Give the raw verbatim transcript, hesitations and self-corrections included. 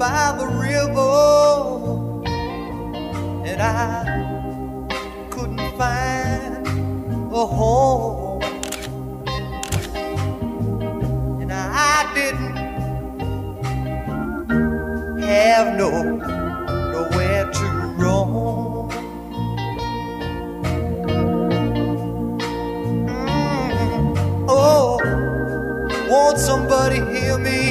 by the river, and I couldn't find a home, and I didn't have no nowhere to roam. Mm, oh, won't somebody hear me